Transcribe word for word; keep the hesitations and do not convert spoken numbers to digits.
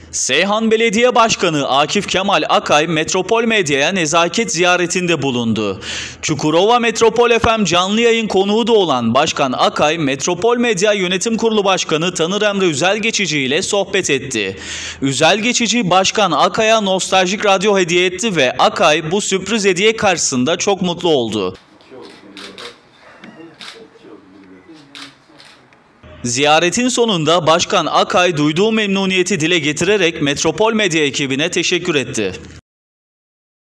Seyhan Belediye Başkanı Akif Kemal Akay, Metropol Medya'ya nezaket ziyaretinde bulundu. Çukurova Metropol F M canlı yayın konuğu da olan Başkan Akay, Metropol Medya Yönetim Kurulu Başkanı Tanır Emre Üzelgeçici ile sohbet etti. Üzelgeçici, Başkan Akay'a nostaljik radyo hediye etti ve Akay bu sürpriz hediye karşısında çok mutlu oldu. Ziyaretin sonunda Başkan Akay duyduğu memnuniyeti dile getirerek Metropol Medya ekibine teşekkür etti.